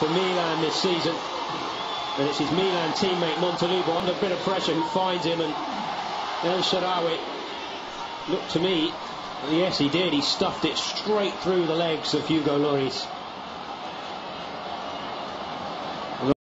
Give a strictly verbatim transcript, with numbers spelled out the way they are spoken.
for Milan this season. And it's his Milan teammate Montelupo under a bit of pressure who finds him, and then Shaarawy looked to me, yes he did, he stuffed it straight through the legs of Hugo Lloris.